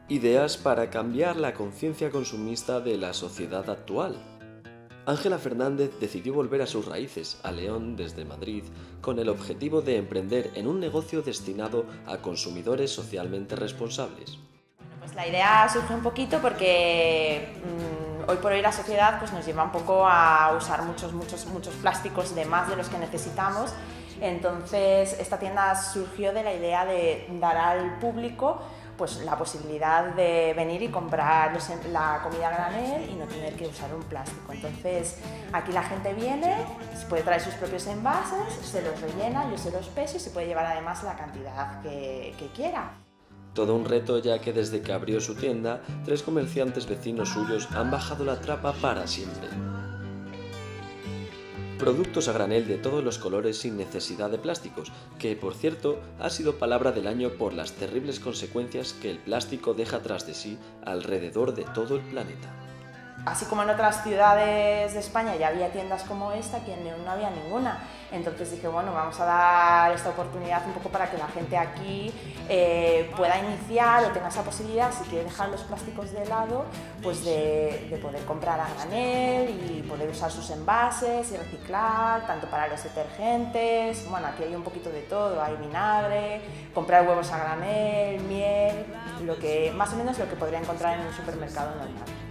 Ideas para cambiar la conciencia consumista de la sociedad actual. Ángela Fernández decidió volver a sus raíces, a León desde Madrid, con el objetivo de emprender en un negocio destinado a consumidores socialmente responsables. Pues la idea surge un poquito porque hoy por hoy la sociedad pues, nos lleva un poco a usar muchos plásticos de más de los que necesitamos. Entonces esta tienda surgió de la idea de dar al público pues, la posibilidad de venir y comprar la comida a granel y no tener que usar un plástico. Entonces aquí la gente viene, se puede traer sus propios envases, se los rellena, yo se los peso y se puede llevar además la cantidad que quiera. Todo un reto, ya que desde que abrió su tienda, 3 comerciantes vecinos suyos han bajado la trapa para siempre. Productos a granel de todos los colores sin necesidad de plásticos, que por cierto ha sido palabra del año por las terribles consecuencias que el plástico deja tras de sí alrededor de todo el planeta. Así como en otras ciudades de España ya había tiendas como esta, aquí en León no había ninguna. Entonces dije, bueno, vamos a dar esta oportunidad un poco para que la gente aquí pueda iniciar o tenga esa posibilidad, si quiere dejar los plásticos de lado, pues de poder comprar a granel y poder usar sus envases y reciclar, tanto para los detergentes, bueno, aquí hay un poquito de todo, hay vinagre, comprar huevos a granel, miel, más o menos lo que podría encontrar en un supermercado normal.